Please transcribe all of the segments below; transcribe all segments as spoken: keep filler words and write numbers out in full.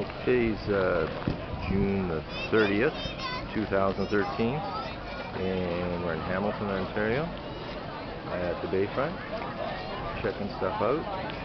Today's uh, June the thirtieth, two thousand thirteen, and we're in Hamilton, Ontario, at the Bayfront, checking stuff out.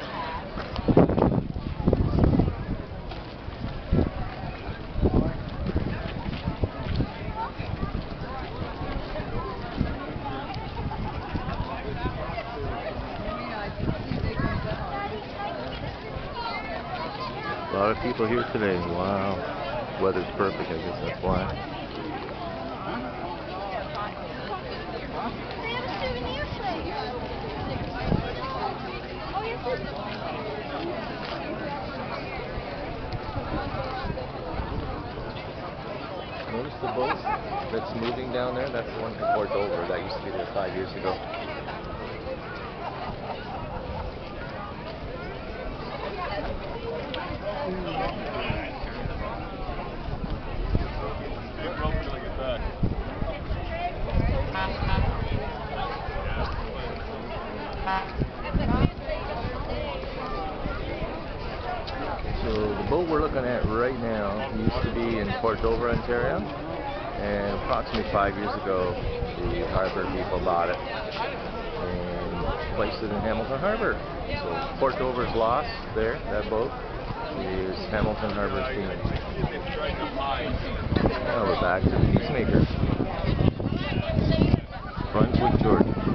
A lot of people here today. Wow. Weather's perfect, I guess that's why. Notice the boat that's moving down there? That's the one from Port Dover. That used to be there five years ago. So the boat we're looking at right now used to be in Port Dover, Ontario, and approximately five years ago the harbour people bought it and placed it in Hamilton Harbour. So Port Dover's lost there, that boat, is Hamilton Harbour's theme. Now we're back to the Peacemaker, Brunswick, Georgia.